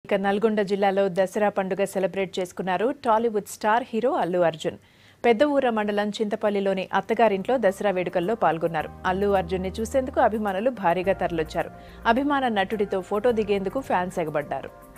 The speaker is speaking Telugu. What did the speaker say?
నల్గొండ జిల్లాలో దసరా పండుగ సెలబ్రేట్ చేసుకున్నారు టాలీవుడ్ స్టార్ హీరో అల్లు అర్జున్. పెద్దఊర మండలం చింతపల్లిలోని అత్తగారింట్లో దసరా వేడుకల్లో పాల్గొన్నారు. అల్లు అర్జున్ ని చూసేందుకు అభిమానులు భారీగా తరలొచ్చారు. అభిమాన నటుడితో ఫోటో దిగేందుకు ఫ్యాన్స్ ఎగబడ్డారు.